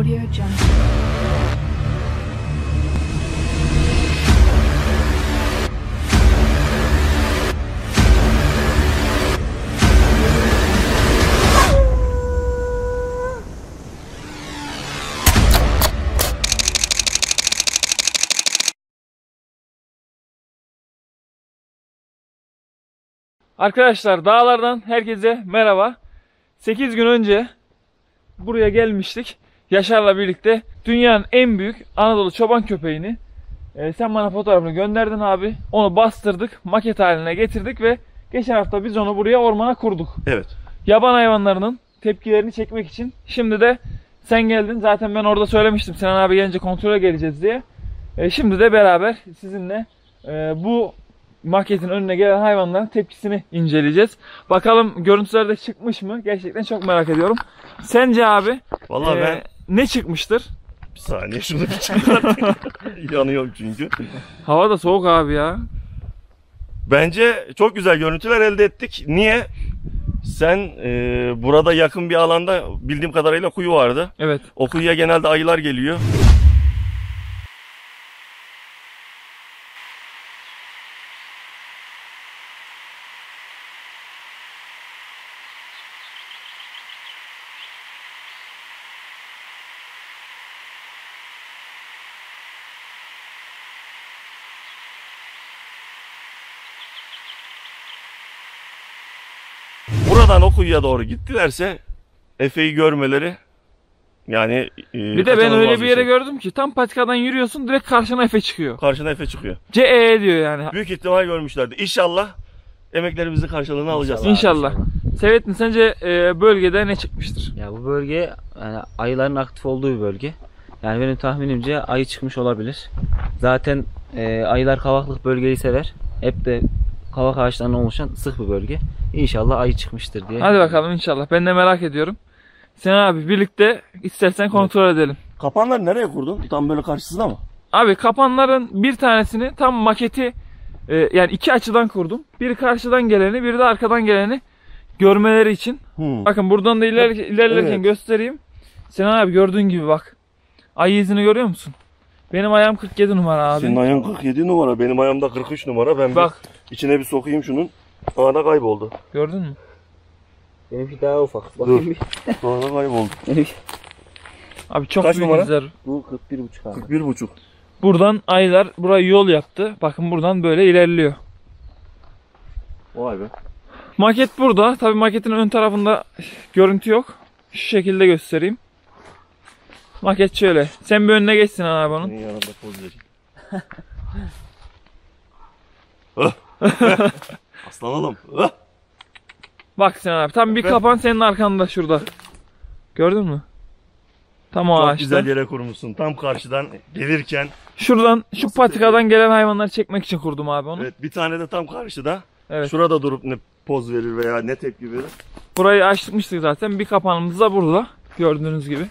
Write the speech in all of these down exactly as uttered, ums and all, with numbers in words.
Audio Jungle. Arkadaşlar, dağlardan herkese merhaba. sekiz gün önce buraya gelmiştik. Yaşar'la birlikte dünyanın en büyük Anadolu çoban köpeğini e, sen bana fotoğrafını gönderdin abi. Onu bastırdık, maket haline getirdik ve geçen hafta biz onu buraya ormana kurduk. Evet. Yaban hayvanlarının tepkilerini çekmek için. Şimdi de sen geldin. Zaten ben orada söylemiştim Sinan abi gelince kontrole geleceğiz diye. E, şimdi de beraber sizinle e, bu maketin önüne gelen hayvanların tepkisini inceleyeceğiz. Bakalım görüntülerde çıkmış mı? Gerçekten çok merak ediyorum. Sence abi Vallahi e, ben ne çıkmıştır? bir saniye şunu bir çıkartayım. Yanıyorum çünkü. Hava da soğuk abi ya. Bence çok güzel görüntüler elde ettik. Niye? Sen e, burada yakın bir alanda bildiğim kadarıyla kuyu vardı. Evet. O kuyuya genelde ayılar geliyor. Buradan o kuyuya doğru gittilerse Efe'yi görmeleri yani e, Bir de ben öyle bir yere şey. gördüm ki tam patikadan yürüyorsun direkt karşına Efe çıkıyor. Karşına Efe çıkıyor. C E diyor yani. Büyük ihtimal görmüşlerdi. İnşallah emeklerimizin karşılığını alacağız. İnşallah. Sevettin, sence e, bölgede ne çıkmıştır? Ya bu bölge yani ayıların aktif olduğu bir bölge. Yani benim tahminimce ayı çıkmış olabilir. Zaten e, ayılar kavaklık bölgeyi sever. Hep de kavak ağaçlarından oluşan sık bir bölge. İnşallah ayı çıkmıştır diye. Hadi bakalım inşallah. Ben de merak ediyorum. Sinan abi birlikte istersen kontrol evet. edelim. Kapanları nereye kurdun? Tam böyle karşısında mı? Abi kapanların bir tanesini tam maketi e, yani iki açıdan kurdum. Biri karşıdan geleni, biri de arkadan geleni görmeleri için. Hmm. Bakın buradan da iler, ilerlerken evet. göstereyim. Sinan abi gördüğün gibi bak. Ayı izini görüyor musun? Benim ayağım kırk yedi numara abi. Senin ayağın kırk yedi numara, benim ayağım da kırk üç numara. Ben bak. Bir içine bir sokayım şunun. Ana kayboldu. Gördün mü? Benimki daha ufak. Bakayım bir. Ana kayboldu. Abi çok Kaç büyük numara? izler. Bu kırk bir buçuk abi. kırk bir buçuk. Buradan ayılar buraya yol yaptı. Bakın buradan böyle ilerliyor. Vay be. Maket burada. Tabii maketin ön tarafında görüntü yok. Şu şekilde göstereyim. Maket şöyle. Sen bir önüne geçsin abi onun. Senin yanında poz vereyim. Aslan oğlum. Bak sen abi. Tam bir kapan senin arkanda şurada. Gördün mü? Tam o Çok ağaçta. güzel yere kurmuşsun. Tam karşıdan gelirken. Şuradan şu patikadan gelen hayvanları çekmek için kurdum abi onu. Evet, bir tane de tam karşıda. Evet. Şurada durup ne poz verir veya ne tepki verir. Burayı açmıştık zaten. Bir kapanımız da burada. Gördüğünüz gibi.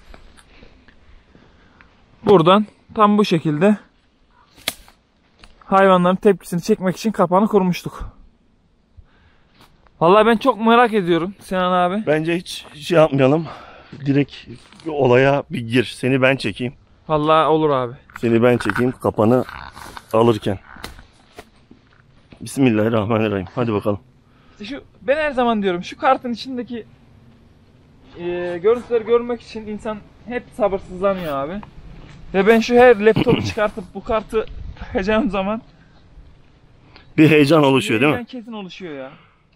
Buradan tam bu şekilde hayvanların tepkisini çekmek için kapanı kurmuştuk. Vallahi ben çok merak ediyorum Sinan abi. Bence hiç şey yapmayalım. Direkt olaya bir gir. Seni ben çekeyim. Vallahi olur abi. Seni ben çekeyim kapanı alırken. Bismillahirrahmanirrahim. Hadi bakalım. Şu, ben her zaman diyorum şu kartın içindeki e, görüntüleri görmek için insan hep sabırsızlanıyor abi. Ve ben şu her laptopu çıkartıp bu kartı takacağım zaman bir heyecan oluşuyor değil mi? Kesin oluşuyor ya.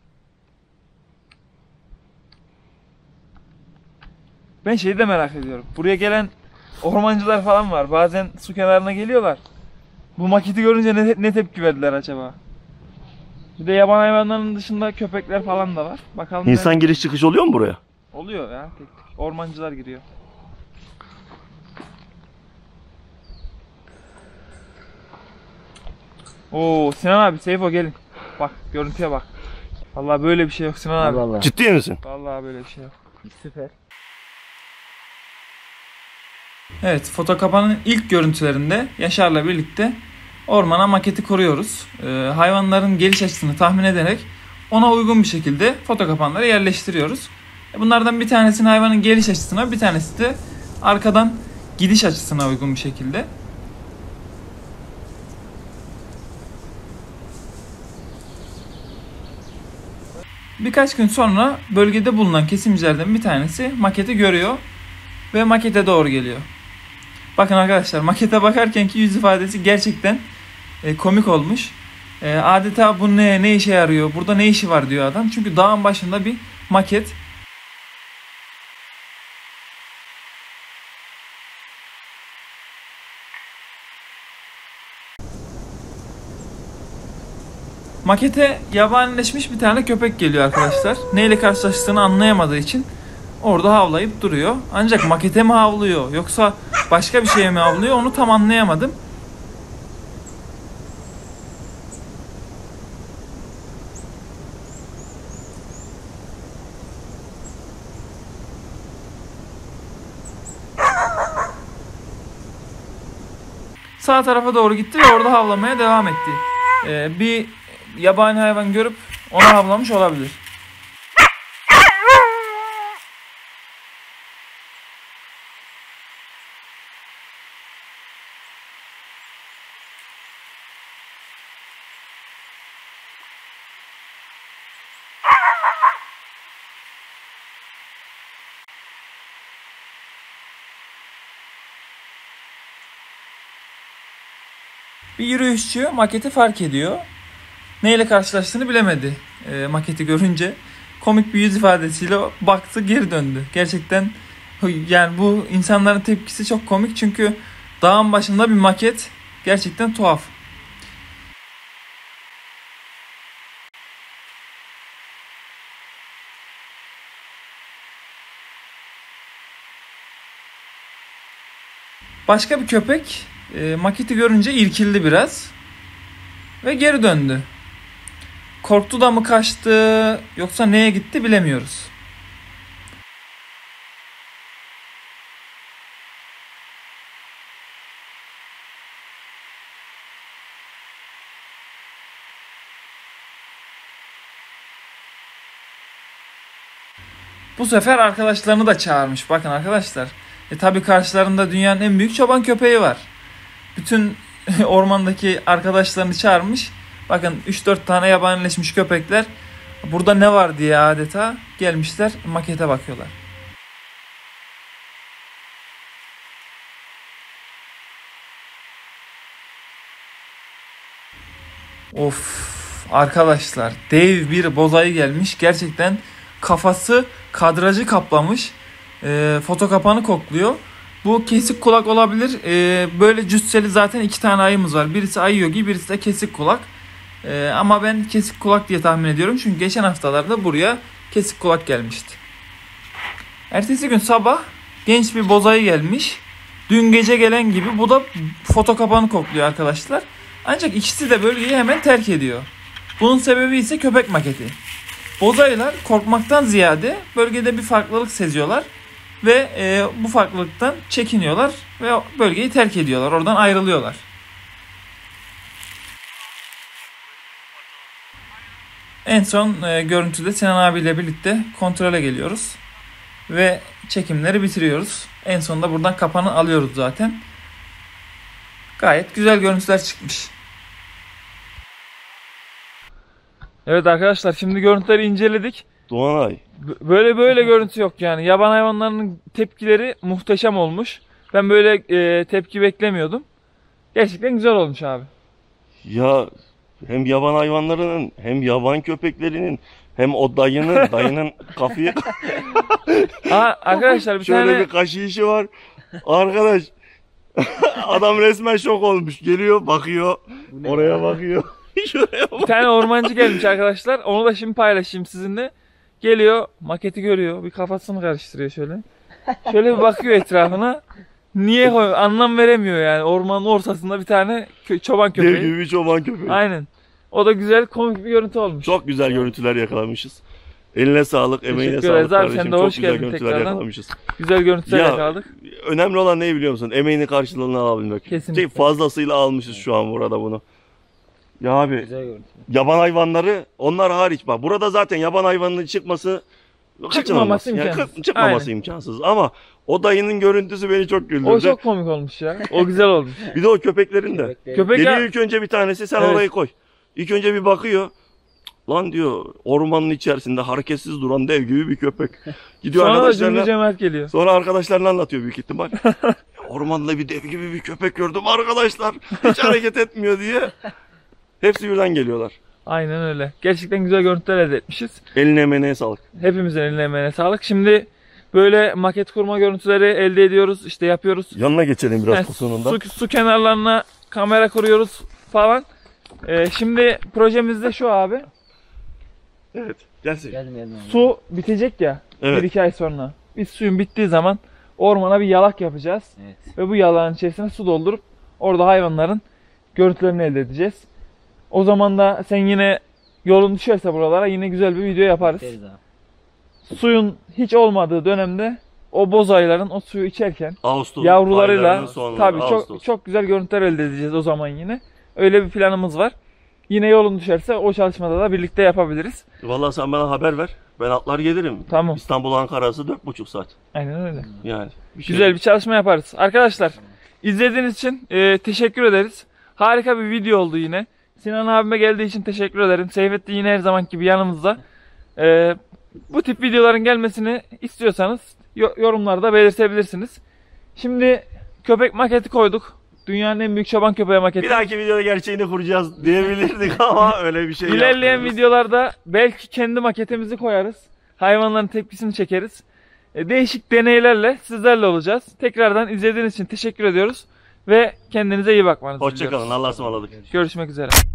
Ben şeyi de merak ediyorum. Buraya gelen ormancılar falan var. Bazen su kenarına geliyorlar. Bu maketi görünce ne, ne tepki verdiler acaba? Bir de yaban hayvanlarının dışında köpekler falan da var. Bakalım. İnsan ne... giriş çıkış oluyor mu buraya? Oluyor ya. Tek tek. Ormancılar giriyor. Oo Sinan abi, Seyfo gelin. Bak görüntüye bak. Vallahi böyle bir şey yok Sinan abi. Allah. Ciddi misin? Vallahi böyle bir şey yok. Süper. Evet, foto kapanın ilk görüntülerinde Yaşar'la birlikte ormana maketi kuruyoruz. Ee, hayvanların geliş açısını tahmin ederek ona uygun bir şekilde foto kapanları yerleştiriyoruz. Bunlardan bir tanesini hayvanın geliş açısına, bir tanesi de Arkadan gidiş açısına uygun bir şekilde. Birkaç gün sonra bölgede bulunan kesimcilerden bir tanesi maketi görüyor ve makete doğru geliyor. Bakın arkadaşlar, makete bakarkenki yüz ifadesi gerçekten e, komik olmuş. E, adeta bu ne, ne işe yarıyor, burada ne işi var diyor adam. Çünkü dağın başında bir maket. Makete yabanileşmiş bir tane köpek geliyor arkadaşlar. Neyle karşılaştığını anlayamadığı için orada havlayıp duruyor. Ancak makete mi havlıyor yoksa başka bir şeye mi havlıyor onu tam anlayamadım. Sağ tarafa doğru gitti ve orada havlamaya devam etti. Ee, bir yabani hayvan görüp ona havlamış olabilir. Bir yürüyüşçü maketi fark ediyor. Neyle karşılaştığını bilemedi e, maketi görünce. Komik bir yüz ifadesiyle baktı, geri döndü. Gerçekten yani bu insanların tepkisi çok komik çünkü dağın başında bir maket gerçekten tuhaf. Başka bir köpek e, maketi görünce irkildi biraz ve geri döndü. Korktu da mı kaçtı yoksa neye gitti bilemiyoruz. Bu sefer arkadaşlarını da çağırmış. Bakın arkadaşlar. E tabi karşılarında dünyanın en büyük çoban köpeği var. Bütün ormandaki arkadaşlarını çağırmış. Bakın üç dört tane yabanileşmiş köpekler burada ne var diye adeta gelmişler makete bakıyorlar. Of arkadaşlar, dev bir bozayı gelmiş. Gerçekten kafası kadrajı kaplamış. E, foto kapanı kokluyor. Bu kesik kulak olabilir. E, böyle cüsseli zaten iki tane ayımız var. Birisi ayı yogi, birisi de kesik kulak. Ee, ama ben kesik kulak diye tahmin ediyorum. Çünkü geçen haftalarda buraya kesik kulak gelmişti. Ertesi gün sabah genç bir bozayı gelmiş. Dün gece gelen gibi bu da foto kapanı kokluyor arkadaşlar. Ancak ikisi de bölgeyi hemen terk ediyor. Bunun sebebi ise köpek maketi. Bozayılar korkmaktan ziyade bölgede bir farklılık seziyorlar. Ve e, bu farklılıktan çekiniyorlar ve bölgeyi terk ediyorlar. Oradan ayrılıyorlar. En son e, görüntüde Sinan abiyle birlikte kontrole geliyoruz. Ve çekimleri bitiriyoruz. En sonunda buradan kapanı alıyoruz zaten. Gayet güzel görüntüler çıkmış. Evet arkadaşlar, şimdi görüntüleri inceledik. Doğanay. Böyle böyle görüntü yok yani. Yaban hayvanlarının tepkileri muhteşem olmuş. Ben böyle e, tepki beklemiyordum. Gerçekten güzel olmuş abi. Ya hem yaban hayvanlarının hem yaban köpeklerinin hem o dayının dayının kafayı Aa, arkadaşlar bir şöyle tane bir kaşıyışı var. Arkadaş adam resmen şok olmuş. Geliyor, bakıyor. Oraya bakıyor. Şuraya bir bakıyor. tane ormancı gelmiş arkadaşlar. Onu da şimdi paylaşayım sizinle. Geliyor, maketi görüyor. Bir kafasını karıştırıyor şöyle. Şöyle bir bakıyor etrafına. Niye koy- anlam veremiyor yani. Ormanın ortasında bir tane kö- çoban Dev köpeği. gibi bir çoban köpeği. Aynen. O da güzel, komik bir görüntü olmuş. Çok güzel görüntüler yakalamışız. Eline sağlık, emeğine Teşekkür sağlık ederiz abi, kardeşim. sen de Çok hoş güzel geldin görüntüler tekrardan. yakalamışız. Güzel görüntüler Ya, yakaladık. Önemli olan ne biliyor musun? Emeğinin karşılığını alabilmek. Kesinlikle. Şey, fazlasıyla almışız şu an burada bunu. Ya abi, Güzel görüntü. yaban hayvanları onlar hariç bak. Burada zaten yaban hayvanının çıkması Kaçınılmaz. Yani imkansız. kı- çıkmaması Aynen. imkansız. Ama o dayının görüntüsü beni çok güldürdü. O çok komik olmuş ya. O güzel olmuş. Bir de o köpeklerin de. Köpek Geliyor ya, ilk önce bir tanesi, sen Evet. orayı koy. İlk önce bir bakıyor. Lan diyor, ormanın içerisinde hareketsiz duran dev gibi bir köpek. Gidiyor sonra da arkadaşlarına. cümle cemaat geliyor. Sonra arkadaşlarına anlatıyor büyük ihtimal. Ormanda bir dev gibi bir köpek gördüm arkadaşlar. Hiç hareket etmiyor diye. Hepsi birden geliyorlar. Aynen öyle. Gerçekten güzel görüntüler elde etmişiz. Eline emeğine sağlık. Hepimizin eline emeğine sağlık. Şimdi böyle maket kurma görüntüleri elde ediyoruz. İşte yapıyoruz. Yanına geçelim biraz Yani kusununda. su, su kenarlarına kamera kuruyoruz falan. Ee, şimdi projemiz de şu abi. Evet. Gelsin. Geldim geldim. Su bitecek ya. Evet. Bir iki ay sonra. Biz suyun bittiği zaman ormana bir yalak yapacağız. Evet. Ve bu yalağın içerisine su doldurup orada hayvanların görüntülerini elde edeceğiz. O zaman da sen yine yolun düşerse buralara yine güzel bir video yaparız. Deriz abi. Suyun hiç olmadığı dönemde o boz ayıların o suyu içerken Ağustos. yavrularıyla aylarının sonları, tabii Ağustos. çok çok güzel görüntüler elde edeceğiz o zaman yine. Öyle bir planımız var. Yine yolun düşerse o çalışmada da birlikte yapabiliriz. Vallahi sen bana haber ver. Ben atlar gelirim. Tamam. İstanbul Ankara arası dört buçuk saat. Aynen öyle. Yani. Bir şey Güzel bir çalışma yaparız. Arkadaşlar izlediğiniz için e, teşekkür ederiz. Harika bir video oldu yine. Sinan abime geldiği için teşekkür ederim. Seyfettin yine her zaman gibi yanımızda. E, bu tip videoların gelmesini istiyorsanız yo- yorumlarda belirtebilirsiniz. Şimdi köpek maketi koyduk. Dünyanın en büyük çoban köpeği maketi. Bir dahaki videoda gerçeğini kuracağız diyebilirdik ama öyle bir şey İlerleyen yapmıyoruz. videolarda belki kendi maketimizi koyarız. Hayvanların tepkisini çekeriz. E, değişik deneylerle sizlerle olacağız. Tekrardan izlediğiniz için teşekkür ediyoruz. Ve kendinize iyi bakmanızı diliyoruz. Hoşçakalın. Allah'a ısmarladık. Görüşmek üzere.